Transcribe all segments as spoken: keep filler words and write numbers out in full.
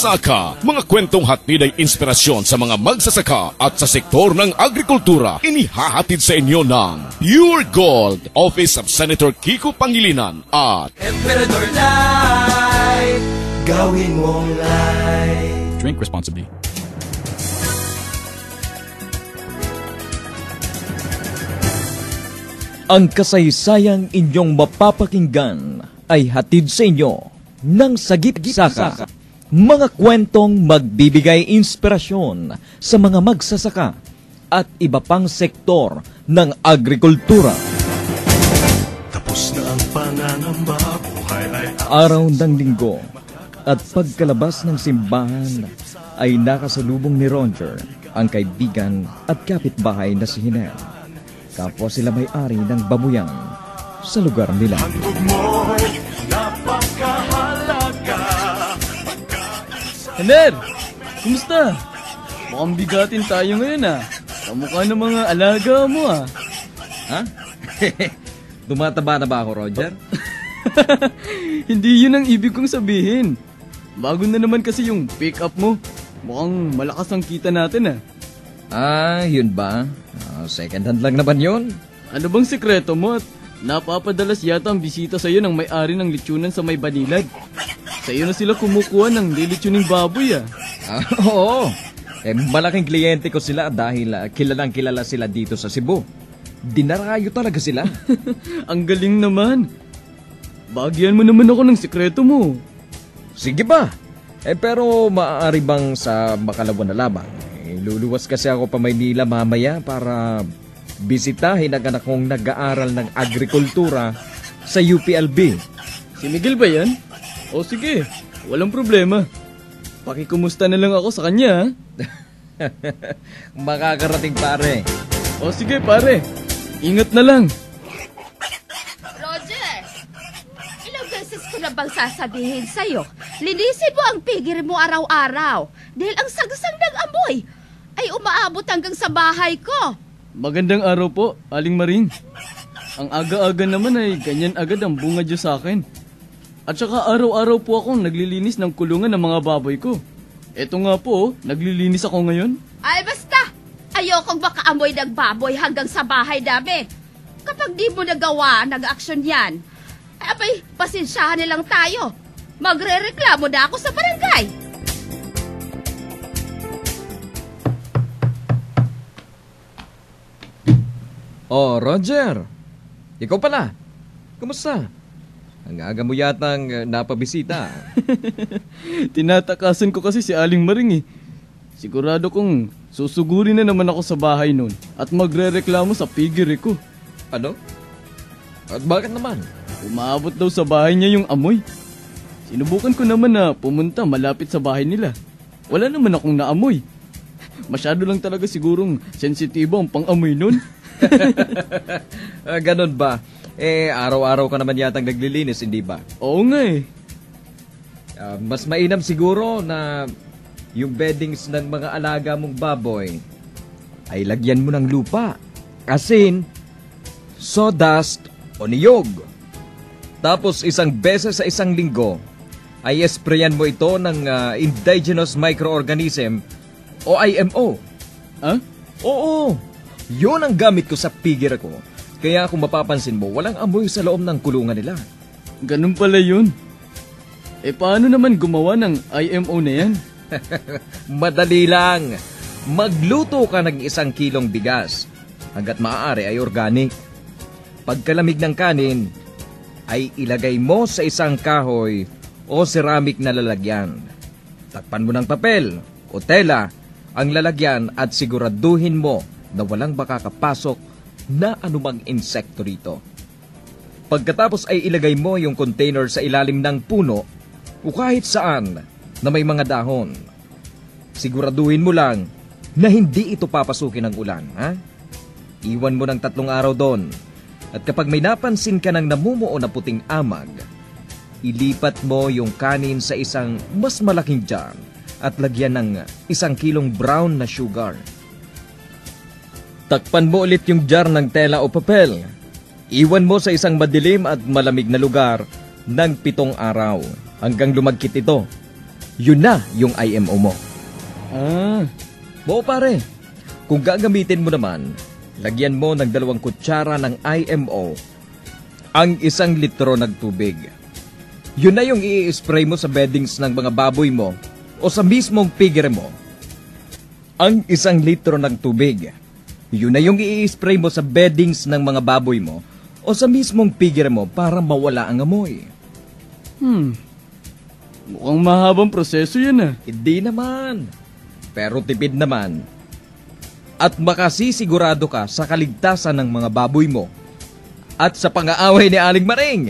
Magsasaka, mga kwentong hatid ay inspirasyon sa mga magsasaka at sa sektor ng agrikultura. Inihahatid sa inyo ng Pure Gold, Office of Senator Kiko Pangilinan at Emperador Light, gawin mong light. Drink responsibly. Ang kasaysayang inyong mapapakinggan ay hatid sa inyo ng Sagip Saka. Mga kwentong magbibigay inspirasyon sa mga magsasaka at iba pang sektor ng agrikultura. Tapos na ang pangangamba, buhay ay Araw ng linggo at pagkalabas ng simbahan ay nakasalubong ni Roger ang kaibigan at kapitbahay na si Hiner. Kapwa sila may-ari ng bamuyang sa lugar nila. handog mo'y napakahalaga. Hiner! Kumusta? Mukhang bigatin tayo ngayon ah. Kamukha ng mga alaga mo ah. Ha? Tumataba na ba ako, Roger? Hindi yun ang ibig kong sabihin. Bago na naman kasi yung pick-up mo. Mukhang malakas ang kita natin ah. Ah, yun ba? Ah, second hand lang naman yun. Ano bang sekreto mo at napapadalas yata ang bisita sa'yo ng may-ari ng lechonan sa may Banilad? Sa'yo na sila kumukuha ng lilitsuning baboy ah. Ah, oo. Eh, malaking kliyente ko sila dahil uh, kilalang kilala sila dito sa Cebu. Dinarayo talaga sila. Ang galing naman. Bagyan mo naman ako ng sekreto mo. Sige ba? Eh, pero maaari bang sa makalawa na lamang? Eh, luluwas kasi ako pa Maynila mamaya para bisitahin ang anak kong nag-aaral ng agrikultura sa U P L B. Si Miguel ba yan? O sige, walang problema. Pakikumusta na lang ako sa kanya. Makakarating pare. O sige pare, ingat na lang. Roger, ilang beses ko na bang sasabihin sa'yo, linisin mo ang pigir mo araw-araw dahil ang sagsang ng amoy ay umaabot hanggang sa bahay ko. Magandang araw po, Aling Maring. Ang aga-aga naman ay ganyan agad ang bunga dyan sa akin. At saka araw-araw po akong naglilinis ng kulungan ng mga baboy ko. Eto nga po, naglilinis ako ngayon. Ay basta, ayokong makaamoy ng baboy hanggang sa bahay namin. Kapag di mo nagawa, nag-aksyon yan, abay, pasensyahan nilang tayo. Magre-reklamo na ako sa barangay. Oh, Roger. Ikaw pala. Kumusta? Ang aga mo yatang uh, napabisita. Tinatakasan ko kasi si Aling Maring eh. Sigurado kong susugurin na naman ako sa bahay noon at magre-reklamo sa pigiri ko. Ano? At bakit naman? Umaabot daw sa bahay niya yung amoy. Sinubukan ko naman na pumunta malapit sa bahay nila. Wala naman akong naamoy. Masyado lang talaga sigurong sensitibo ang pang-amoy noon. uh, ganon ba? Eh, araw-araw ka naman yatang naglilinis, hindi ba? Oo nga eh. Uh, mas mainam siguro na yung beddings ng mga alaga mong baboy ay lagyan mo ng lupa, asin, sawdust o niyog. Tapos isang beses sa isang linggo ay esprayan mo ito ng uh, indigenous microorganism o I M O. Ha? Oo, yun ang gamit ko sa pigir ko. Kaya kung mapapansin mo, walang amoy sa loob ng kulungan nila. Ganun pala yun. Eh paano naman gumawa ng I M O na yan? Madali lang. Magluto ka ng isang kilong bigas. Hanggat maaari ay organic. Pagkalamig ng kanin, ay ilagay mo sa isang kahoy o ceramic na lalagyan. Takpan mo ng papel o tela ang lalagyan at siguraduhin mo na walang makakapasok na anumang insekto rito. Pagkatapos ay ilagay mo yung container sa ilalim ng puno o kahit saan na may mga dahon. Siguraduhin mo lang na hindi ito papasukin ng ulan, ha? Iwan mo ng tatlong araw doon. At kapag may napansin ka ng namumuo na puting amag, ilipat mo yung kanin sa isang mas malaking jar at lagyan ng isang kilong brown na sugar. Takpan mo ulit yung jar ng tela o papel. Iwan mo sa isang madilim at malamig na lugar ng pitong araw hanggang lumagkit ito. Yun na yung I M O mo. Ah, Oo pare, kung gagamitin mo naman, lagyan mo ng dalawang kutsara ng I M O ang isang litro ng tubig. Yun na yung i-spray mo sa beddings ng mga baboy mo o sa mismong piggery mo. Ang isang litro ng tubig, yun na yung i-spray mo sa beddings ng mga baboy mo o sa mismong piggery mo para mawala ang amoy. hmm. Mukhang mahabang proseso yan ah. Hindi naman. Pero tipid naman. At makasisigurado ka sa kaligtasan ng mga baboy mo. At sa pang-aaway ni Aling Maring.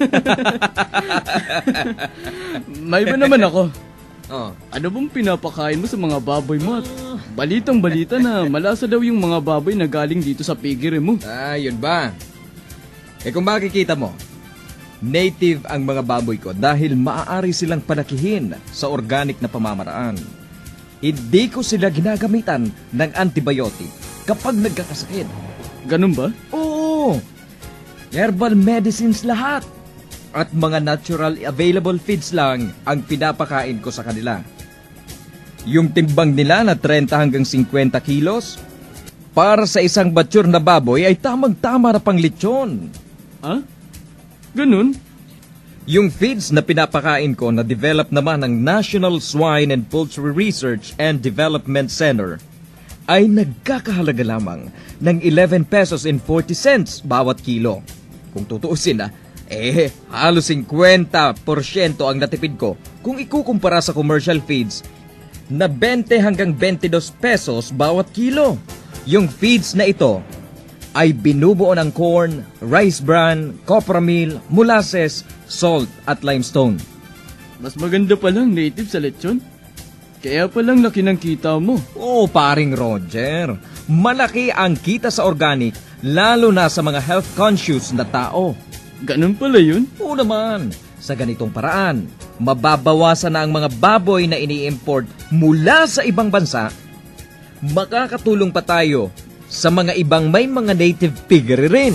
May ba naman ako? Oh. Ano bang pinapakain mo sa mga baboy mo? At balitang balita na malasa daw yung mga baboy na galing dito sa piggery mo. Ah, yun ba? Eh kung makikita mo, native ang mga baboy ko dahil maaari silang palakihin sa organic na pamamaraan. Hindi ko sila ginagamitan ng antibiotic kapag nagkakasakit. Ganun ba? Oo! Herbal medicines lahat. At mga natural available feeds lang ang pinapakain ko sa kanila. Yung timbang nila na thirty hanggang fifty kilos, para sa isang mature na baboy ay tamang-tama na pang lechon. Ha? Ganun? Yung feeds na pinapakain ko na develop naman ng National Swine and Poultry Research and Development Center ay nagkakahalaga lamang ng eleven pesos and forty cents bawat kilo. Kung tutuusin na, eh halos fifty porsyento ang natipid ko kung ikukumpara sa commercial feeds na twenty hanggang twenty-two pesos bawat kilo. Yung feeds na ito ay binubuo ng corn, rice bran, copra meal, molasses, salt at limestone. Mas maganda palang native sa lechon. Kaya palang laki ng kita mo. Oo, paring Roger. Malaki ang kita sa organic, lalo na sa mga health-conscious na tao. Ganun pala yun? Oo naman. Sa ganitong paraan, mababawasan na ang mga baboy na ini-import mula sa ibang bansa. Makakatulong pa tayo sa mga ibang may mga native piggery rin.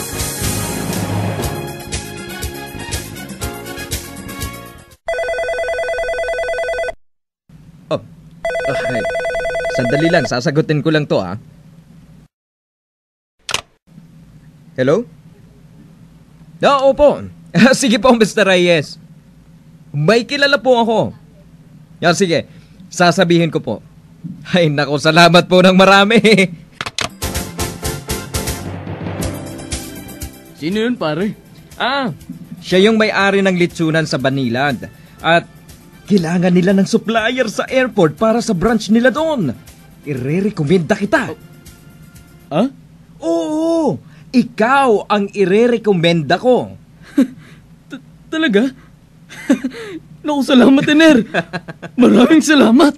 Oh, okay. Sandali lang, sasagutin ko lang to ah. Hello? Oo po. Sige po, Mister Reyes. May kilala po ako. Yan, sige. Sasabihin ko po. Ay, naku, salamat po ng marami. Sino yun, pare? Ah, siya yung may-ari ng litsunan sa Banilad. At kailangan nila ng supplier sa airport para sa branch nila doon. Ire-recommenda kita. Ha? Oo, ikaw ang ire-recommenda ko. T- Talaga? Naku, salamat, Ener. Maraming salamat.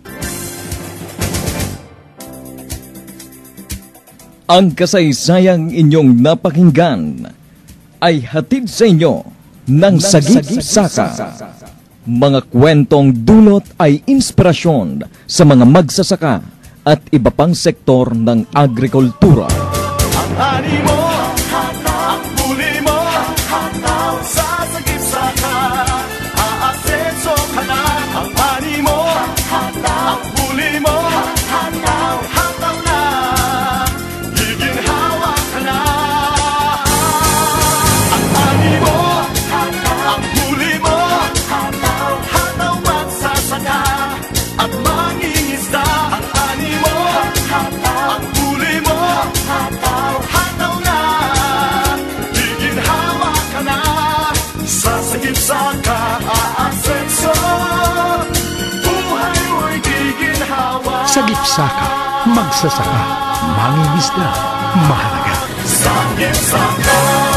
Ang kasaysayang inyong napakinggan ay hatid sa inyo ng Sagip Saka. Mga kwentong dulot ay inspirasyon sa mga magsasaka at iba pang sektor ng agrikultura. Ang ani mo, ang huli mo, sa Sagip Saka, aasenso ka na. Ang ani mo, ang huli mo, hataw na, giginhawa ka na. Ang ani mo, ang huli mo, hataw magsasaka at mangingisda. Ang ani mo, ang huli mo, hataw na, giginhawa ka na. Sa Sagip Saka, aasenso, buhay mo'y giginhawa. Sagip Saka, magsasaka, mangingisda, mahalaga. Sagip Saka.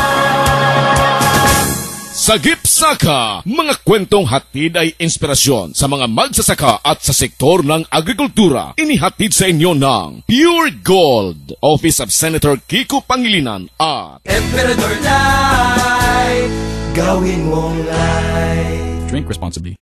Sagip Saka, mga kwentong hatid ay inspirasyon sa mga magsasaka at sa sektor ng agrikultura. Inihatid sa inyo ng Pure Gold, Office of Senator Kiko Pangilinan at Emperador Light, gawin mong light. Drink responsibly.